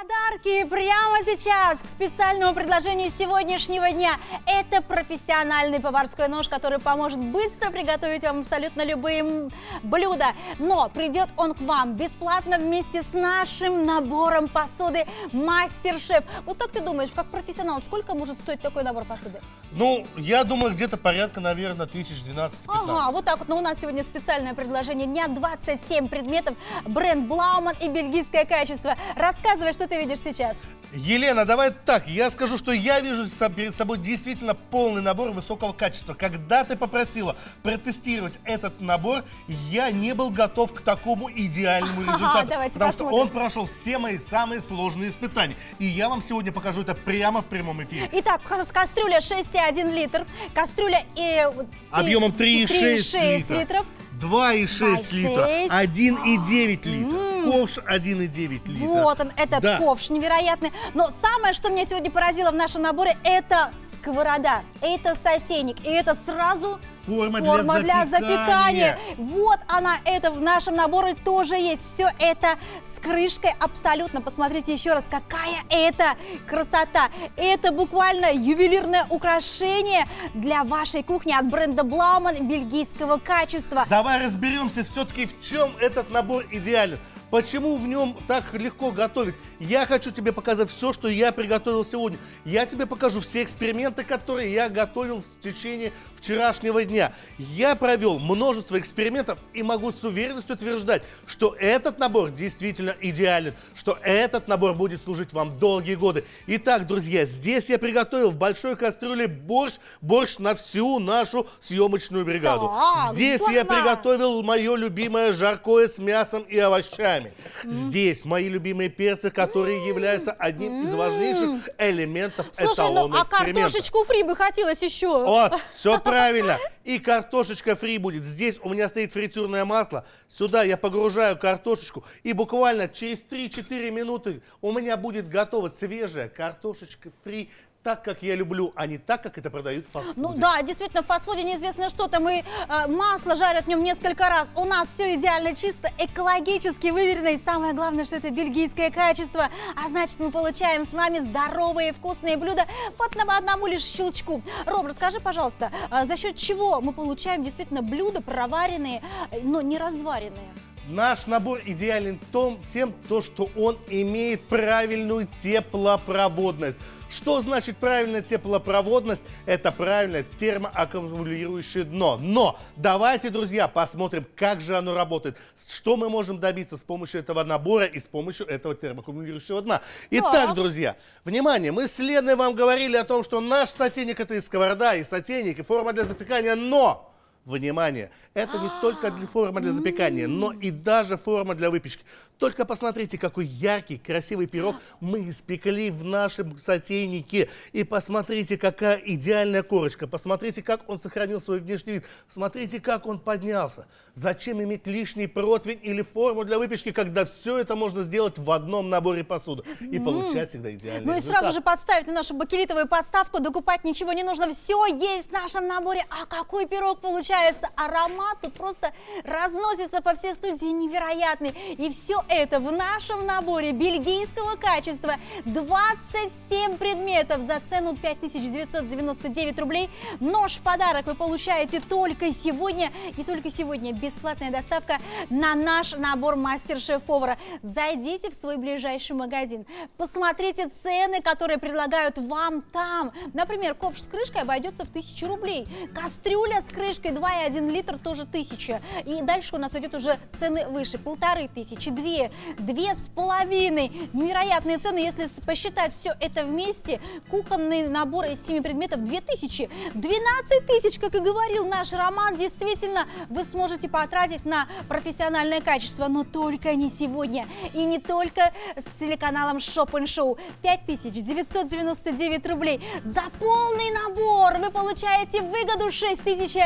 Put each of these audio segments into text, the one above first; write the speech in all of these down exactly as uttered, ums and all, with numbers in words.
Подарки прямо сейчас к специальному предложению сегодняшнего дня. Это профессиональный поварской нож, который поможет быстро приготовить вам абсолютно любые блюда. Но придет он к вам бесплатно вместе с нашим набором посуды Мастер-Шеф. Вот как ты думаешь, как профессионал, сколько может стоить такой набор посуды? Ну, я думаю, где-то порядка, наверное, тысяч двенадцать-пятнадцать. Ага, вот так вот. Но у нас сегодня специальное предложение дня. двадцать семь предметов, бренд Блауман и бельгийское качество. Рассказывай, что ты видишь сейчас. Елена, давай так, я скажу, что я вижу перед собой действительно полный набор высокого качества. Когда ты попросила протестировать этот набор, я не был готов к такому идеальному результату. Давайте потому посмотрим. что он прошел все мои самые сложные испытания. И я вам сегодня покажу это прямо в прямом эфире. Итак, кастрюля шесть и один литр, кастрюля и... Объемом три и шесть литров. два и шесть литра, один и девять литра, ковш один и девять литра. Вот он, этот да. ковш невероятный. Но самое, что меня сегодня поразило в нашем наборе, это сковорода, это сотейник, и это сразу... Форма, Форма для, для запекания. запекания. Вот она, это в нашем наборе тоже есть. Все это с крышкой абсолютно. Посмотрите еще раз, какая это красота. Это буквально ювелирное украшение для вашей кухни от бренда Блауман бельгийского качества. Давай разберемся все-таки, в чем этот набор идеален. Почему в нем так легко готовить? Я хочу тебе показать все, что я приготовил сегодня. Я тебе покажу все эксперименты, которые я готовил в течение вчерашнего дня. Я провел множество экспериментов и могу с уверенностью утверждать, что этот набор действительно идеален, что этот набор будет служить вам долгие годы. Итак, друзья, здесь я приготовил в большой кастрюле борщ, борщ на всю нашу съемочную бригаду. Да, здесь здорово. я приготовил мое любимое жаркое с мясом и овощами. Здесь мои любимые перцы, которые являются одним из важнейших элементов Слушай, эталона ну а эксперимента. картошечку фри бы хотелось еще. Вот, все правильно. И картошечка фри будет. Здесь у меня стоит фритюрное масло. Сюда я погружаю картошечку. И буквально через три-четыре минуты у меня будет готова свежая картошечка фри. Так, как я люблю, а не так, как это продают в фастфуде. Ну да, действительно, в фастфуде неизвестно что там, и э, масло жарят в нем несколько раз. У нас все идеально чисто, экологически выверено, и самое главное, что это бельгийское качество. А значит, мы получаем с вами здоровые, вкусные блюда вот по одному лишь щелчку. Ром, расскажи, пожалуйста, э, за счет чего мы получаем действительно блюда проваренные, э, но не разваренные? Наш набор идеален том, тем, то, что он имеет правильную теплопроводность. Что значит правильная теплопроводность? Это правильное термоаккумулирующее дно. Но давайте, друзья, посмотрим, как же оно работает. Что мы можем добиться с помощью этого набора и с помощью этого термоаккумулирующего дна. Итак, Да. друзья, внимание, мы с Леной вам говорили о том, что наш сотейник — это и сковорода, и сотейник, и форма для запекания, но... Внимание! Это не только для формы для запекания, но и даже форма для выпечки. Только посмотрите, какой яркий, красивый пирог мы испекли в нашем сотейнике. И посмотрите, какая идеальная корочка. Посмотрите, как он сохранил свой внешний вид. Смотрите, как он поднялся. Зачем иметь лишний противень или форму для выпечки, когда все это можно сделать в одном наборе посуды и получать всегда идеальный Ну и результат. сразу же подставить на нашу бакелитовую подставку, докупать ничего не нужно, все есть в нашем наборе. А какой пирог получается? Аромат тут просто разносится по всей студии, невероятный. И все это в нашем наборе бельгийского качества. двадцать семь предметов за цену пять тысяч девятьсот девяносто девять рублей. Нож в подарок вы получаете только сегодня. И только сегодня бесплатная доставка на наш набор Мастер-Шеф повара. Зайдите в свой ближайший магазин. Посмотрите цены, которые предлагают вам там. Например, ковш с крышкой обойдется в тысячу рублей. Кастрюля с крышкой два и один литр тоже тысяча. И дальше у нас идет уже цены выше. Полторы тысячи, две, две с половиной. Невероятные цены, если посчитать все это вместе. Кухонный набор из семи предметов две тысячи. двенадцать тысяч, как и говорил наш Роман. Действительно, вы сможете потратить на профессиональное качество, но только не сегодня. И не только с телеканалом Шоп энд Шоу. пять тысяч девятьсот девяносто девять рублей. За полный набор вы получаете выгоду шесть тысяч один рубль.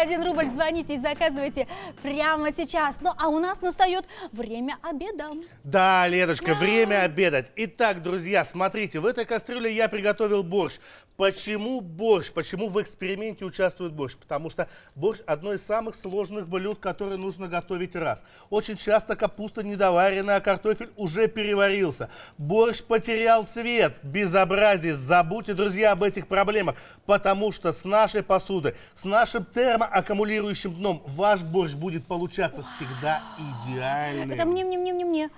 Так, звоните и заказывайте прямо сейчас. Ну, а у нас настает время обеда. Да, Леночка, время обедать. Итак, друзья, смотрите, в этой кастрюле я приготовил борщ. Почему борщ? Почему в эксперименте участвует борщ? Потому что борщ одно из самых сложных блюд, которые нужно готовить раз. Очень часто капуста недоварена, а картофель уже переварился. Борщ потерял цвет. Безобразие. Забудьте, друзья, об этих проблемах. Потому что с нашей посудой, с нашим термоаккумулирующим дном ваш борщ будет получаться всегда идеальным. Это мне, мне, мне, мне, мне.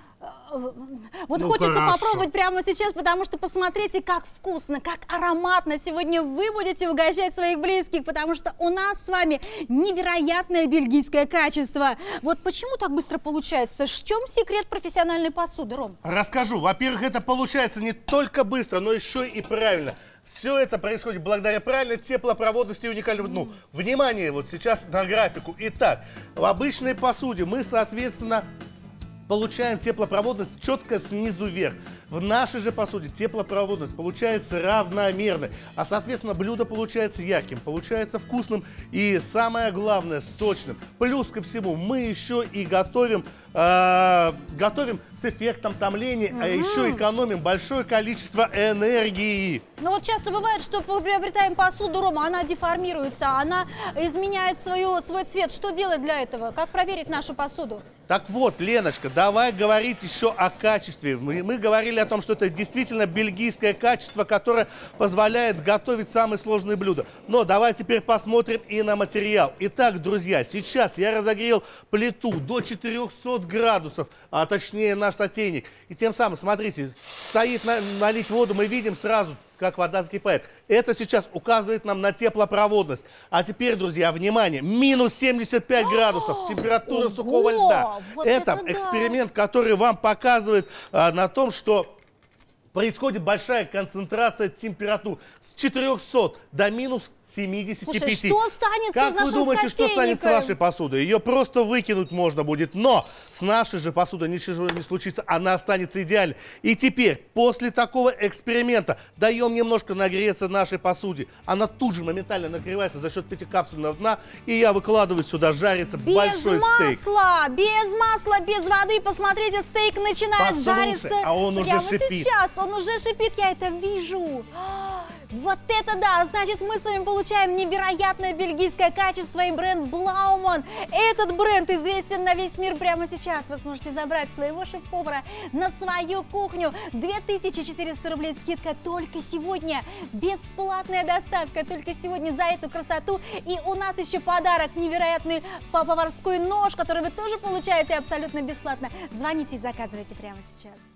Вот Ну, хочется хорошо. попробовать прямо сейчас, потому что посмотрите, как вкусно, как ароматно сегодня вы будете угощать своих близких, потому что у нас с вами невероятное бельгийское качество. Вот почему так быстро получается? В чем секрет профессиональной посуды, Ром? Расскажу. Во-первых, это получается не только быстро, но еще и правильно. Все это происходит благодаря правильной теплопроводности и уникальному дну. Внимание, вот сейчас на графику. Итак, в обычной посуде мы, соответственно, получаем теплопроводность четко снизу вверх. В нашей же посуде теплопроводность получается равномерной, а соответственно блюдо получается ярким, получается вкусным и самое главное сочным. Плюс ко всему мы еще и готовим, э, готовим с эффектом томления, угу. а еще экономим большое количество энергии. Ну вот часто бывает, что мы приобретаем посуду, Рома, она деформируется, она изменяет свою, свой цвет. Что делать для этого? Как проверить нашу посуду? Так вот, Леночка, давай говорить еще о качестве. Мы, мы говорили о том, что это действительно бельгийское качество, которое позволяет готовить самые сложные блюда. Но давай теперь посмотрим и на материал. Итак, друзья, сейчас я разогрел плиту до четырёхсот градусов, а точнее наш сотейник. И тем самым, смотрите, стоит на, налить воду, мы видим сразу, как вода закипает. Это сейчас указывает нам на теплопроводность. А теперь, друзья, внимание, минус семьдесят пять градусов, температура Ого, сухого льда. вот это это да. эксперимент, который вам показывает а, на том, что происходит большая концентрация температур с четырёхсот до минус семидесяти пяти. Слушай, что станет как с нашим вы думаете, что станет с сотейником? вашей посудой? Ее просто выкинуть можно будет, но с нашей же посудой ничего не случится, она останется идеальной. И теперь, после такого эксперимента, даем немножко нагреться нашей посуде. Она тут же моментально нагревается за счет пятикапсульного дна, и я выкладываю сюда жариться Без большой стейк. масла, без масла, без воды. Посмотрите, стейк начинает Послушай, жариться. а он уже прямо шипит. сейчас, он уже шипит, я это вижу. Вот это да! Значит, мы с вами получаем невероятное бельгийское качество и бренд Блауман. Этот бренд известен на весь мир прямо сейчас. Вы сможете забрать своего шеф-повара на свою кухню. две тысячи четыреста рублей скидка только сегодня. Бесплатная доставка только сегодня за эту красоту. И у нас еще подарок, невероятный поварской нож, который вы тоже получаете абсолютно бесплатно. Звоните и заказывайте прямо сейчас.